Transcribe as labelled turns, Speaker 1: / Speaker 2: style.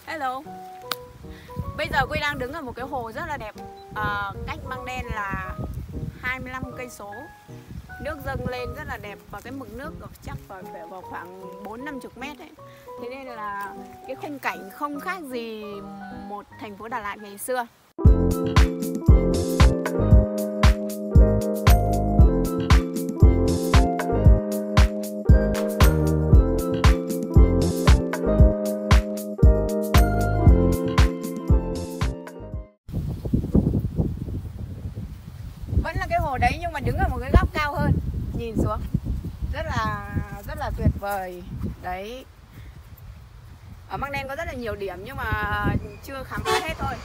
Speaker 1: Hello. Bây giờ Quy đang đứng ở một cái hồ rất là đẹp, cách Măng Đen là 25 cây số. Nước dâng lên rất là đẹp và cái mực nước chắc phải vào khoảng 4-50 mét ấy. Thế nên là cái khung cảnh không khác gì một thành phố Đà Lạt ngày xưa. Vẫn là cái hồ đấy nhưng mà đứng ở một cái góc cao hơn, nhìn xuống rất là tuyệt vời. Đấy. Ở Măng Đen có rất là nhiều điểm nhưng mà chưa khám phá hết thôi.